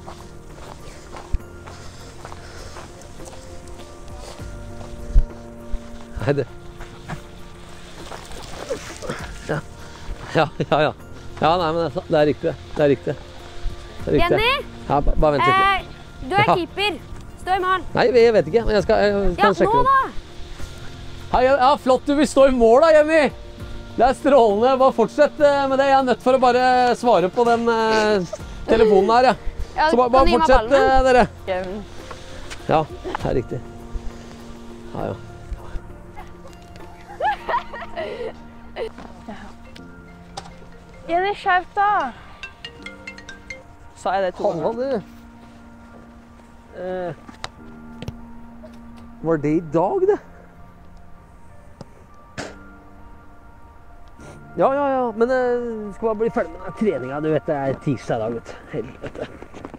Nei, det... Ja. Ja, nei, men det er riktig. Det er riktig. Jenny? Ja, bare vent litt. Du er keeper. Stå i mål. Nei, jeg vet ikke, men jeg kan sjekke nå det. da! Hei, ja, flott du vil stå i mål da, Jenny! Det er strålende. Bare fortsett med det. Jeg er nødt for å bare svare på den telefonen her, ja. Så bare fortsett, dere. Ja, det er riktig. Ja. Jenny, skjerp da! Sa jeg det to ganger? Var det i dag, det? Ja, men skal bare bli ferdig med den treninga. Du vet, det er tirsdag i dag, vet du. Helvete.